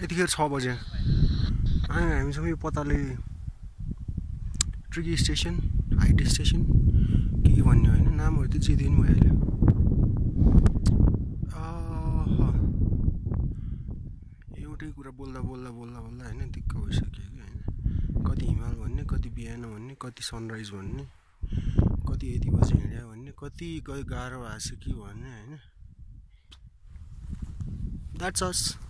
यतिखेर 6 बजे अनि हामी सबै पताले ट्रिगी स्टेसन हाइट स्टेसन के भन्ने होइन नामहरू त चिदिनु भयो अहिले एउटै कुरा बोल्दा होइन दिक्क भइसक्यो कि होइन कति हिमाल भन्ने कति बिहान भन्ने कति सनराइज भन्ने कति यति बजे हिँड्यो भन्ने कति गाह्रो भएको छ कि भन्ने होइन द्याट्स अस